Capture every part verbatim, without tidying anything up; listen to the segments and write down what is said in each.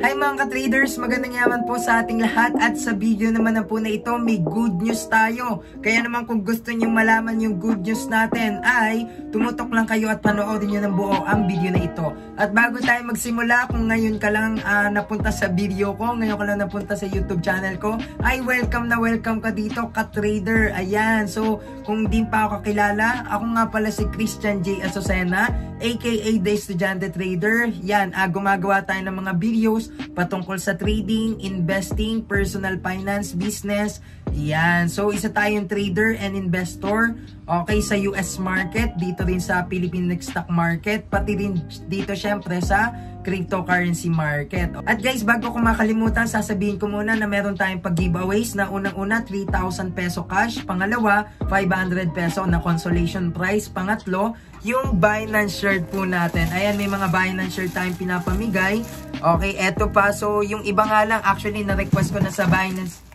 Hi mga ka-traders, magandang yaman po sa ating lahat at sa video naman na po na ito may good news tayo. Kaya naman kung gusto nyo malaman yung good news natin ay tumutok lang kayo at panoorin nyo ng buo ang video na ito. At bago tayo magsimula, kung ngayon ka lang uh, napunta sa video ko, ngayon ka lang napunta sa YouTube channel ko, ay welcome na welcome ka dito ka-trader. Ayan, so kung di pa ako kakilala, ako nga pala si Christian J. Azucena, aka The Estudyante Trader. Yan, uh, gumagawa tayo ng mga videos patungkol sa trading, investing, personal finance, business. Yan. So, isa tayong trader and investor. Okay, sa U S market, dito rin sa Philippine stock market, pati rin dito syempre sa cryptocurrency market. At guys, bago ko makalimutan, sasabihin ko muna na meron tayong pag-giveaways na unang-una three thousand peso cash, pangalawa five hundred peso na consolation prize, pangatlo yung Binance shirt po natin. Ayan, may mga Binance shirt tayong pinapamigay. Okay, eto pa. So, yung iba nga lang, actually, na-request ko na sa Binance.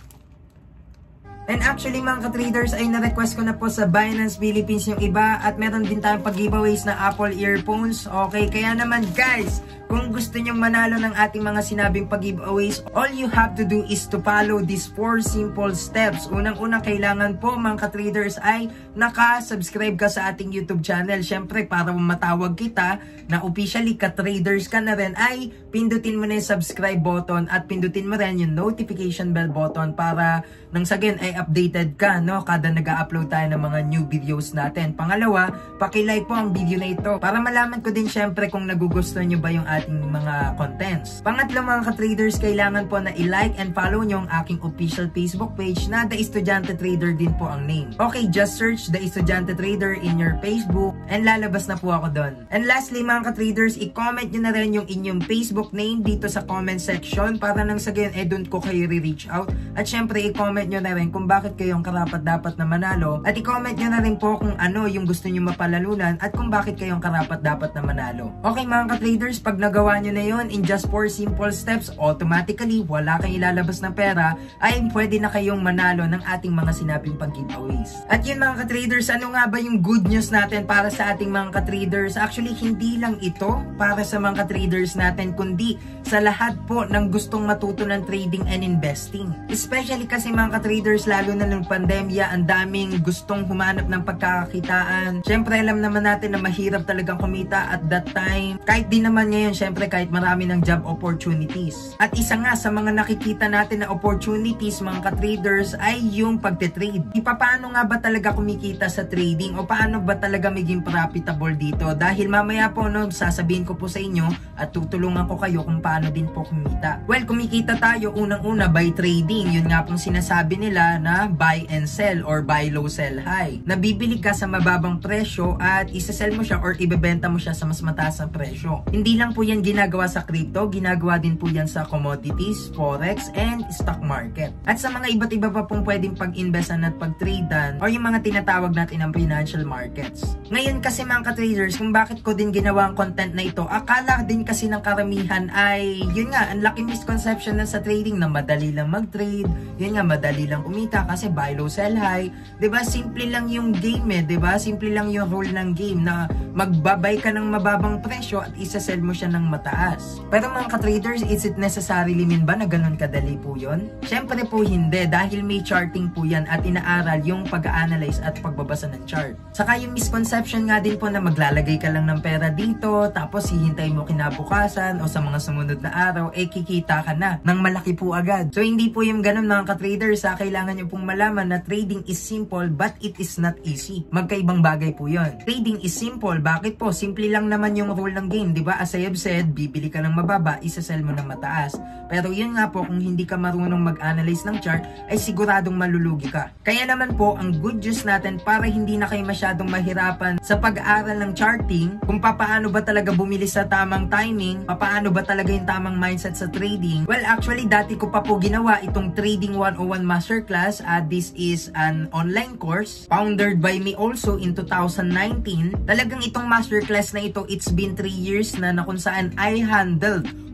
And actually mga ka-traders ay na-request ko na po sa Binance Philippines yung iba at meron din tayong pag-giveaways na Apple earphones. Okay, kaya naman guys, kung gusto nyong manalo ng ating mga sinabing pag-giveaways, all you have to do is to follow these four simple steps. Unang-una, kailangan po mga ka-traders ay naka-subscribe ka sa ating YouTube channel. Syempre, para matawag kita na officially ka-traders ka na rin, ay pindutin mo na yung subscribe button at pindutin mo rin yung notification bell button para nang sa again ay updated ka, no? Kada nag-upload tayo ng mga new videos natin. Pangalawa, paki-like po ang video na ito para malaman ko din syempre kung nagugustuhan nyo ba yung ating mga contents. Pangatlo mga ka-traders, kailangan po na i-like and follow nyo ang aking official Facebook page na The Estudyante Trader din po ang name. Okay, just search The Estudyante Trader in your Facebook and lalabas na po ako doon. And lastly mga ka-traders, i-comment nyo na rin yung inyong Facebook name dito sa comment section para nang sa again eh doon ko kayo re-reach out. At syempre i-comment nyo na rin kung bakit kayong karapat dapat na manalo at i-comment nyo na rin po kung ano yung gusto nyo mapalalunan at kung bakit kayong karapat dapat na manalo. Okay mga ka-traders, pag nagawa nyo na yun in just four simple steps, automatically wala kayong ilalabas na pera ay pwede na kayong manalo ng ating mga sinabing pag-giveaways. At yun mga ka-traders, ano nga ba yung good news natin para sa ating mga ka-traders? Actually hindi lang ito para sa mga ka-traders natin kundi sa lahat po ng gustong matuto ng trading and investing. Especially kasi mga ka-traders, lalo na nung pandemya, ang daming gustong humanap ng pagkakakitaan. Syempre, alam naman natin na mahirap talagang kumita at that time. Kahit di naman ngayon, syempre, kahit marami ng job opportunities. At isa nga sa mga nakikita natin na opportunities, mga ka-traders, ay yung pagte-trade. Paano nga ba talaga kumikita sa trading o paano ba talaga maging profitable dito? Dahil mamaya po, no, sasabihin ko po sa inyo at tutulungan ko kayo kung paano din po kumita. Well, kumikita tayo unang-una by trading. Yun nga pong sinasabi nila na buy and sell or buy low sell high. Nabibili ka sa mababang presyo at isa-sell mo siya or ibebenta mo siya sa mas mataas na presyo. Hindi lang po yan ginagawa sa crypto, ginagawa din po yan sa commodities, forex, and stock market. At sa mga iba't iba pa pong pwedeng pag-investan at pag-tradean or yung mga tinatawag natin ang financial markets. Ngayon kasi mga ka-traders, kung bakit ko din ginawa ang content na ito, akala din kasi ng karamihan ay, yun nga, ang laki misconception na sa trading na madali lang mag-trade, yun nga, madali lang kumita kasi buy low sell high. 'Di ba? Simple lang yung game eh, 'di ba? Simple lang yung rule ng game na magbabay ka ng mababang presyo at isa-sell mo siya ng mataas. Pero mga ka-traders, is it necessarily mean ba na ganun kadali po 'yon? Syempre po hindi, dahil may charting po 'yan at inaaral yung pag-analyze at pagbabasa ng chart. Saka yung misconception nga din po na maglalagay ka lang ng pera dito tapos hihintayin mo kinabukasan o sa mga sumunod na araw eh kikita ka na ng malaki po agad. So hindi po yung ganun mga ka-traders, sa kailangan nyo pong malaman na trading is simple but it is not easy. Magkaibang bagay po yon. Trading is simple. Bakit po? Simple lang naman yung rule ng game, di ba? As I have said, bibili ka ng mababa, isa-sell mo ng mataas. Pero yun nga po, kung hindi ka marunong mag-analyze ng chart, ay siguradong malulugi ka. Kaya naman po, ang good news natin para hindi na kayo masyadong mahirapan sa pag-aaral ng charting, kung paano ba talaga bumili sa tamang timing, paano ba talaga yung tamang mindset sa trading. Well, actually, dati ko pa po ginawa itong Trading one oh one Masterclass. Uh, this is an online course founded by me also in two thousand nineteen. Talagang itong masterclass na ito, it's been three years na na kung saan I handled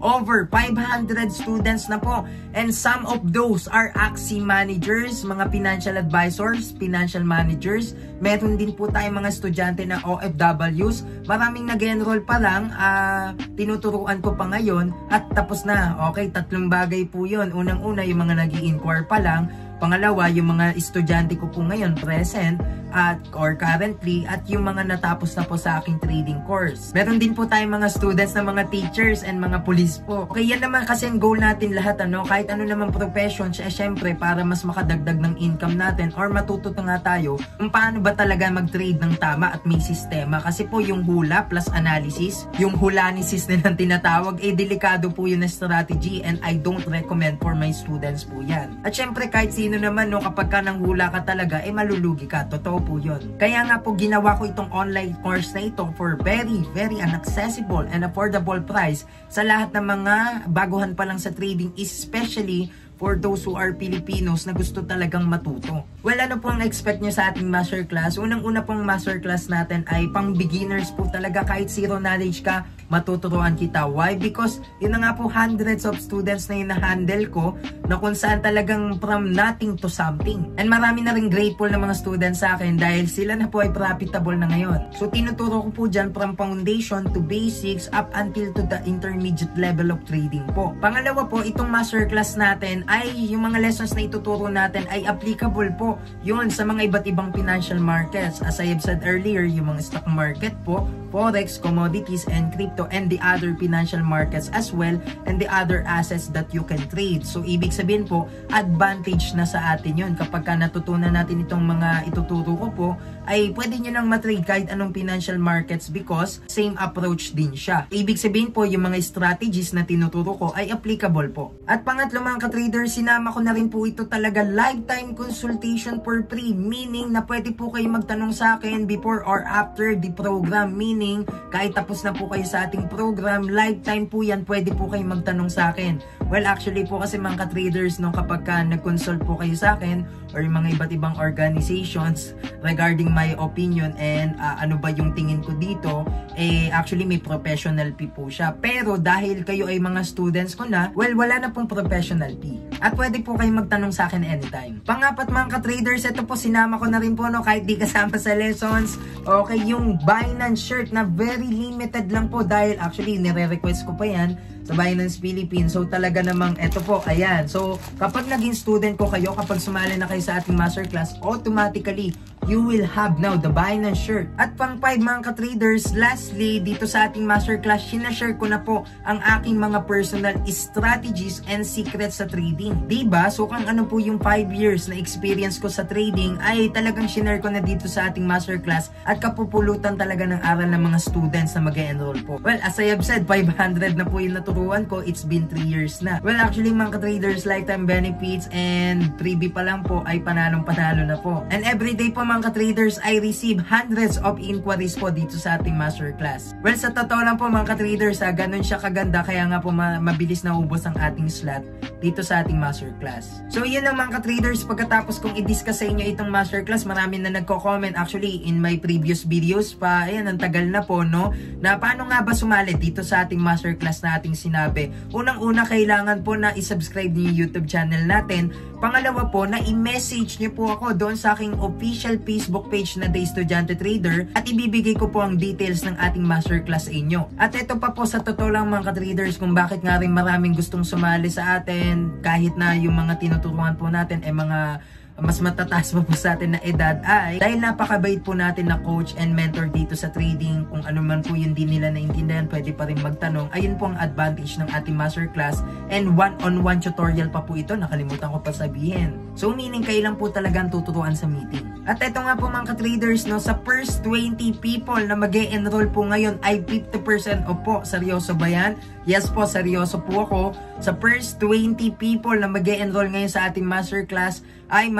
over five hundred students na po. And some of those are A C S I managers, mga financial advisors, financial managers. Meron din po tayong mga estudyante na O F Ws. Maraming nag-enroll pa lang, uh, tinuturuan ko pa ngayon at tapos na. Okay, tatlong bagay po yun. Unang-una, yung mga nag-i-inquire pa lang. Pangalawa, yung mga estudyante ko po ngayon present at or currently at yung mga natapos na po sa aking trading course. Meron din po tayong mga students na mga teachers and mga police po. Okay, yan naman kasi ang goal natin lahat, ano, kahit ano naman profession, siya syempre para mas makadagdag ng income natin or matututo nga tayo kung paano ba talaga mag-trade ng tama at may sistema. Kasi po yung hula plus analysis, yung hulanisis nilang tinatawag, eh delikado po yun na strategy and I don't recommend for my students po yan. At syempre kahit sino naman, no, kapag ka nang hula ka talaga, eh malulugi ka. Totoo po yun. Kaya nga po ginawa ko itong online course na ito for very, very inaccessible and affordable price sa lahat ng mga baguhan pa lang sa trading, especially for those who are Filipinos na gusto talagang matuto. Well, ano po ang expect nyo sa ating masterclass? Unang-una pong masterclass natin ay pang beginners po talaga. Kahit zero knowledge ka, matuturuan kita. Why? Because yun na nga po, hundreds of students na yun na-handle ko na kung saan talagang from nothing to something. And marami na rin grateful na mga students sa akin dahil sila na po ay profitable na ngayon. So tinuturo ko po dyan from foundation to basics up until to the intermediate level of trading po. Pangalawa po, itong masterclass natin ay yung mga lessons na ituturo natin ay applicable po yun sa mga iba't ibang financial markets. As I have said earlier, yung mga stock market po, forex, commodities, and crypto, and the other financial markets as well, and the other assets that you can trade. So ibig sabihin po, advantage na sa atin yun. Kapag ka natutunan natin itong mga ituturo ko po, ay pwede nyo nang matrade kahit anong financial markets because same approach din siya. Ibig sabihin po, yung mga strategies na tinuturo ko ay applicable po. At pangatlo mga ka-traders, sinama ko na rin po ito talaga lifetime consultation for free, meaning na pwede po kayo magtanong sa akin before or after the program, meaning kahit tapos na po kayo sa ating program, lifetime po yan, pwede po kayo magtanong sa akin. Well, actually po kasi mga ka-traders, no, kapag ka nag-consult po kayo sa akin or yung mga iba't ibang organizations regarding my opinion and uh, ano ba yung tingin ko dito, eh actually may professional fee po siya. Pero dahil kayo ay mga students ko na, well, wala na pong professional fee. At pwede po kayo magtanong sa akin anytime. Pangapat mga ka-traders, ito po sinama ko na rin po, no, kahit di kasama sa lessons. Okay, yung Binance shirt na very limited lang po dahil actually nire-request ko pa yan sa Binance Philippines. So talaga namang ito po, ayan. So kapag naging student ko kayo, kapag sumali na kayo sa ating masterclass, automatically you will have now the Binance shirt. At pang five mga ka-traders, lastly dito sa ating masterclass, sinashare ko na po ang aking mga personal strategies and secrets sa trading. Diba? So kung ano po yung five years na experience ko sa trading ay talagang sinare ko na dito sa ating masterclass at kapupulutan talaga ng aral ng mga students na mag-enroll po. Well, as I have said, five hundred na po yung naturuan ko. It's been three years na. Well, actually mga ka-traders, lifetime benefits and freebie pa lang po ay panalong panalo na po. And everyday po mga ka-traders, I receive hundreds of inquiries po dito sa ating masterclass. Well, sa totoo lang po mga ka-traders, ha, ganun siya kaganda, kaya nga po ma mabilis na ubos ang ating slot dito sa ating masterclass. So yun ang mga ka-traders, pagkatapos kong i-discuss sa inyo itong masterclass, marami na nagko-comment actually in my previous videos pa, ayan, ang tagal na po, no, na paano nga ba sumali dito sa ating masterclass na ating sinabi. Unang-una, kailangan po na i-subscribe niyo yung YouTube channel natin. Pangalawa po, na i-message niyo po ako doon sa aking official Facebook page na The Estudyante Trader at ibibigay ko po ang details ng ating masterclass sa inyo. At ito pa po, sa totoo lang mga ka-traders, kung bakit nga rin maraming gustong sumali sa atin kahit na yung mga tinuturuan po natin ay mga mas matataas pa po sa atin na edad, ay dahil napakabait po natin na coach and mentor dito sa trading. Kung ano man po yung di nila naintindihan, pwede pa rin magtanong. Ayun po ang advantage ng ating masterclass, and one-on-one tutorial pa po ito, nakalimutan ko pa sabihin. So meaning kayo lang po talagang tuturuan sa meeting. At ito nga po mga ka-traders, no, sa first twenty people na mag-e-enroll po ngayon ay fifty percent off po. Seryoso ba yan? Yes po, seryoso po ako. Sa first twenty people na mag-e-enroll ngayon sa ating masterclass ay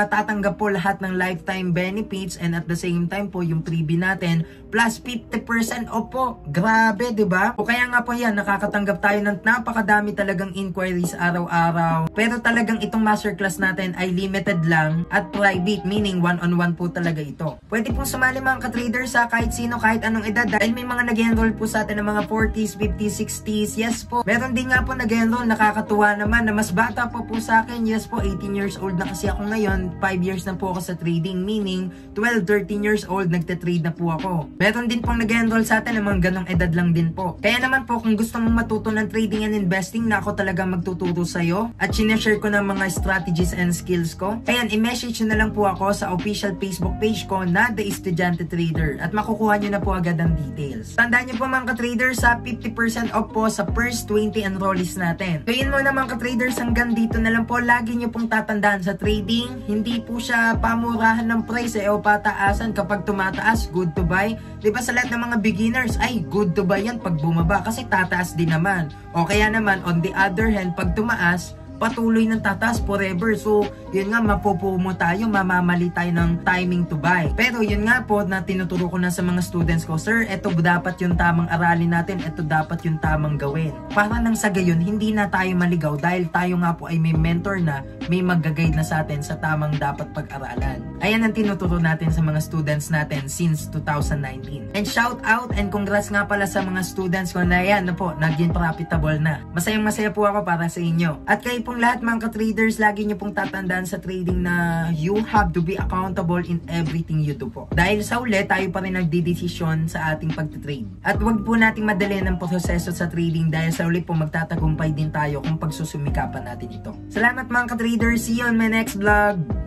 matatanggap po lahat ng lifetime benefits and at the same time po yung freebie natin plus fifty percent off po. Grabe, di ba? O kaya nga po yan, nakakatanggap tayo ng napakadami talagang inquiries araw-araw. Pero talagang itong masterclass natin ay limited lang at private, meaning one-on-one po talaga ito. Pwede pong sumali mga ka-traders sa kahit sino, kahit anong edad dahil may mga nag-enroll po sa atin ng mga forties, fifties, sixties. Yes po. Meron din nga po nag-enroll, nakakatuwa naman na mas bata pa po sa akin. Yes po, eighteen years old na kasi ako ngayon. five years na po ako sa trading, meaning twelve, thirteen years old nagte-trade na po ako. Meron din pong nag-enroll sa atin ng mga ganong edad lang din po. Kaya naman po kung gusto mong matuto ng trading and investing na ako talaga magtuturo sa'yo at sinashare ko ng mga strategies and skills ko, ayan, i-message na lang po ako sa official Facebook page ko na The Estudyante Trader at makukuha nyo na po agad ang details. Tandaan nyo po mga ka-traders, sa fifty percent off po sa first twenty enrollees natin. So yun mo na mga ka-traders, hanggang dito na lang po. Lagi nyo pong tatandaan sa trading, hindi po siya pamurahan ng price eh, o pataasan. Kapag tumataas, good to buy. Diba sa lahat ng mga beginners, ay good to buy yan pag bumaba kasi tataas din naman. O kaya naman, on the other hand, pag tumaas, patuloy ng tataas forever. So, yun nga, mapupumo tayo, mamamali tayo ng timing to buy. Pero yun nga po na tinuturo ko na sa mga students ko, sir, eto dapat yung tamang aralin natin, eto dapat yung tamang gawin. Para nang sa gayon, hindi na tayo maligaw dahil tayo nga po ay may mentor na, may mag-guide na sa atin sa tamang dapat pag-aralan. Ayan ang tinuturo natin sa mga students natin since two thousand nineteen. And shout out and congrats nga pala sa mga students ko na yan na po, naging profitable na. Masayang masaya po ako para sa inyo. At kayo po lahat mga ka-traders, lagi nyo pong tatandaan sa trading na you have to be accountable in everything you do po. Dahil sa uli, tayo pa rin nagdidesisyon sa ating pagtitrade. At wag po nating madali ng proseso sa trading dahil sa uli po magtatagumpay din tayo kung pagsusumikapan natin ito. Salamat mga ka-traders, see you on my next vlog!